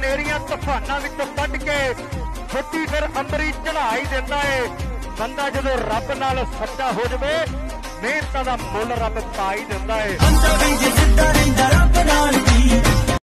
ਹਨੇਰੀਆਂ ਤੂਫਾਨਾਂ ਵਿੱਚੋਂ ਕੱਢ ਕੇ ਛੁੱਟੀ ਫਿਰ ਅੰਬਰੀ ਚੜਾ ਹੀ ਦਿੰਦਾ ਏ। ਬੰਦਾ ਜਦੋਂ ਰੱਬ ਨਾਲ ਸੱਚਾ ਹੋ ਜਾਵੇ ਮਿਹਨਤਾਂ ਦਾ ਮੁੱਲ ਰੱਬ ਪਾ ਹੀ ਦਿੰਦਾ ਏ।